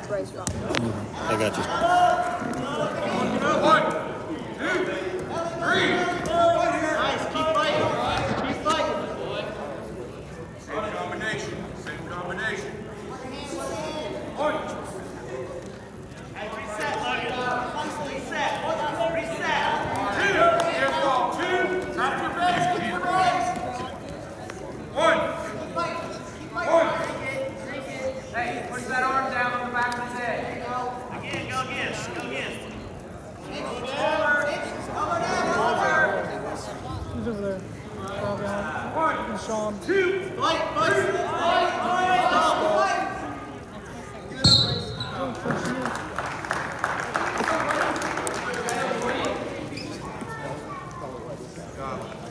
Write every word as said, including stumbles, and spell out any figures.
Bryce Rock. Mm-hmm. I got you. One, two, three. Nice, keep fighting. Keep fighting. Same combination. Same combination. One. Hey, reset, Logan. Reset. Reset. Two. Air ball. Two. Top your base. Keep your base. One. One. Hey, push that arm down on the back of his head. Again, go again. Go again. Who's over there? One. Sean. Two. Fight, fight, fight, fight, fight. Oh,